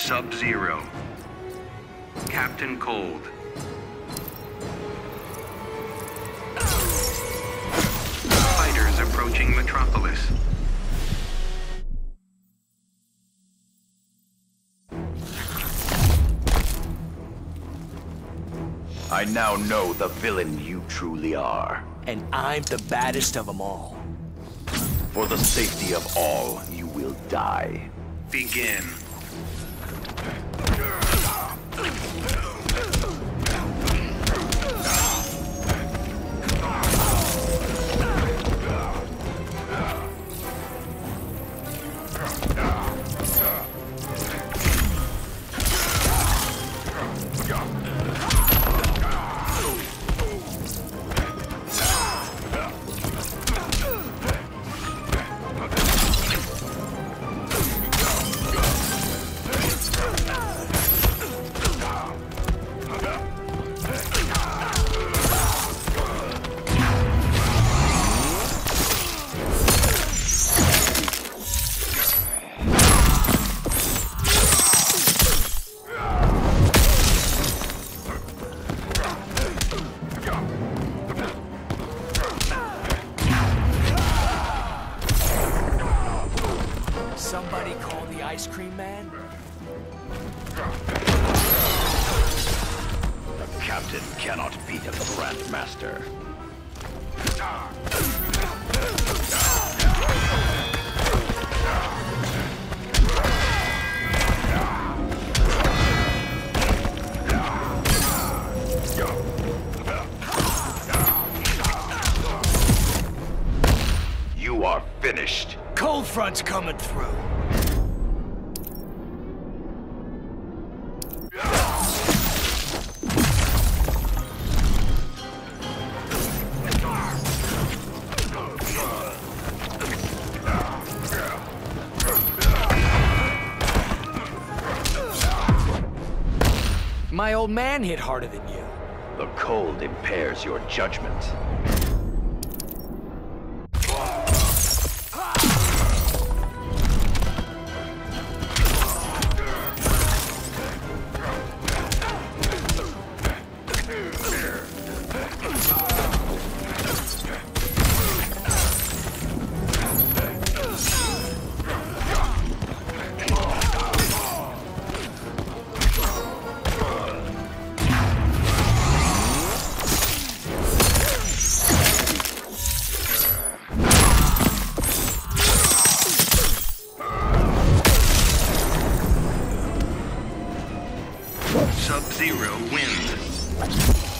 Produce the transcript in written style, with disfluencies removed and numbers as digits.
Sub-Zero. Captain Cold. Fighters approaching Metropolis. I now know the villain you truly are. And I'm the baddest of them all. For the safety of all, you will die. Begin. Somebody call the ice cream man? The captain cannot beat a Grandmaster. You are finished. Cold front's coming through. My old man hit harder than you. The cold impairs your judgment. Sub-Zero wins.